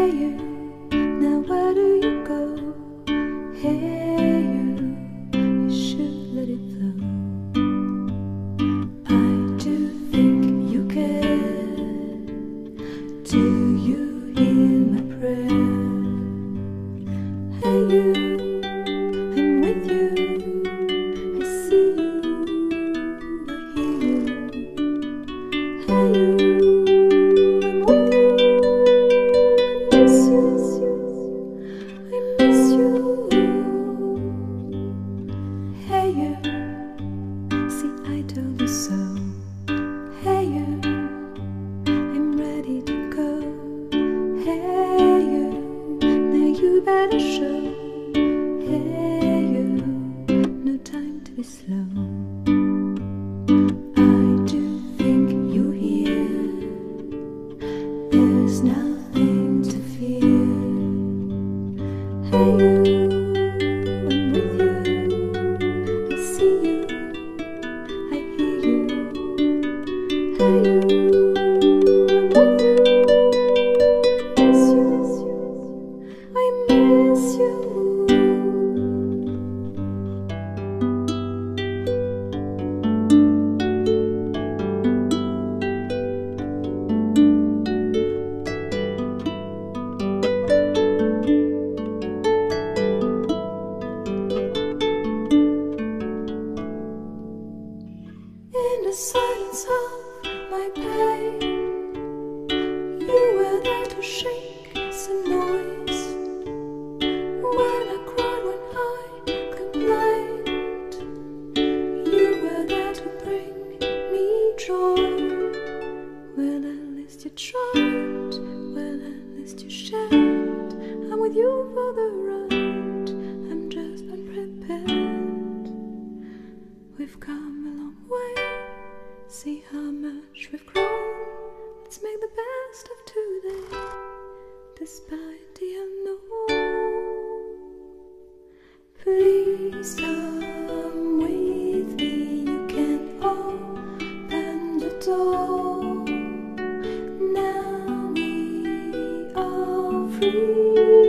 you, now where do you go? Hey you should let it flow. I do think you care. Do you hear my prayer? Hey you, I'm with you. I see you, I hear you. Hey you, I'm with you. I miss you, I miss you. Hey you, see I told you so. Hey you, I'm ready to go. Hey you, now you better show. Hey you, no time to be slow. I do think you hear. There's nothing to fear. Hey you, I'm with you. I see you, I hear you. Hey you, I'm with you. I miss you, I miss you. In the silence of my pain, you were there to shake some noise. When I cried, when I complained, you were there to bring me joy. Well, at least you tried, well, at least you shared. I'm with you for the ride, I'm just unprepared. We've come a long way, see how much we've grown. Let's make the best of today, despite the unknown. Please come with me, you can open the door. Now we are free.